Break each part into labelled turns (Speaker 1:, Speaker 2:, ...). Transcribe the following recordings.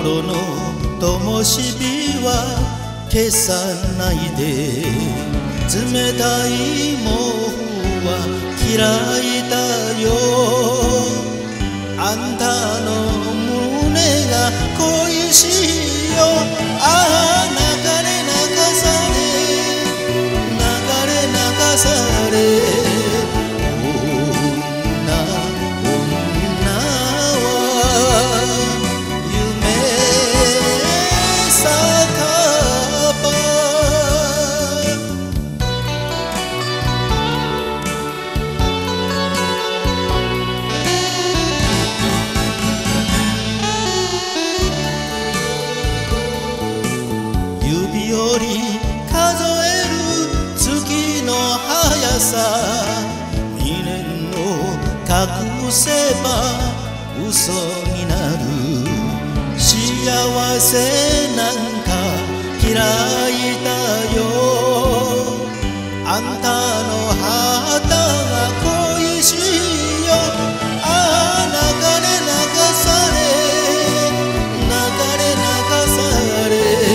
Speaker 1: 心の灯火は消さないで、冷たい毛布は嫌いだよ。あんたの胸が恋しいよ。ああ流れ流され流れ流され、指折り数える月の速さ、未練を隠せば嘘になる。幸せなんか嫌いだよ。あんたの肌が恋しいよ。ああ流れ流され流れ流され、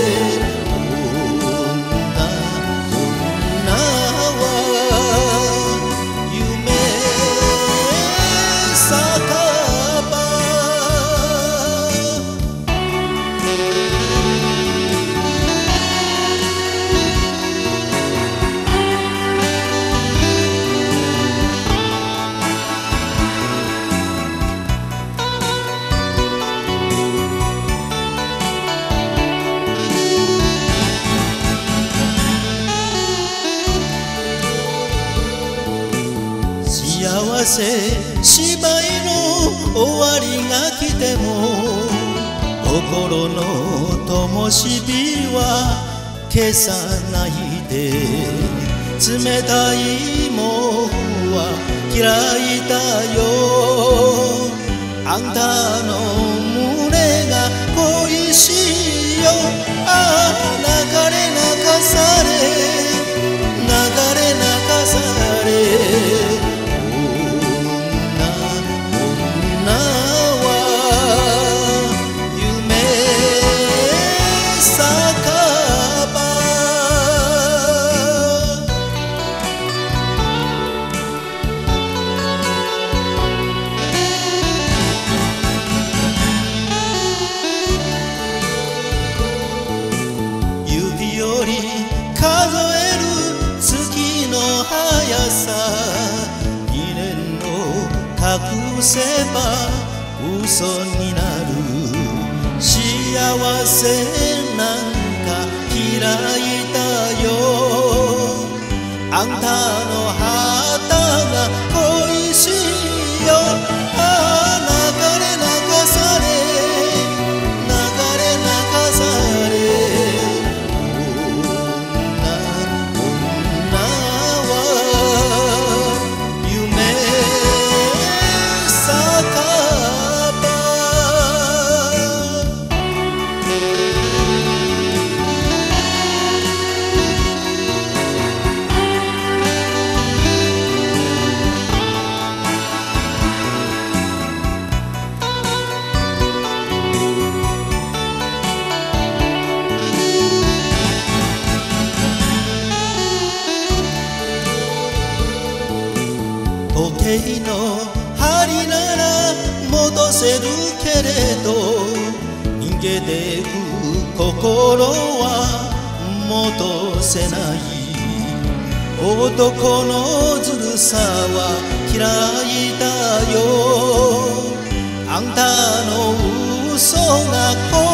Speaker 1: 幸せ芝居の終わりが来ても、心の灯火は消さないで、冷たい毛布は嫌いだよ。あんたの胸が恋しいよ。ああ流れ流され流れ流され、数える月の速さ、未練を隠せば嘘になる。幸せなんか嫌いだよ。あんたの肌が恋しいよ。ああ流れ流され流れ流され、時計の針なら戻せるけれど、逃げてく心は戻せない。男のずるさは嫌いだよ。あんたの嘘が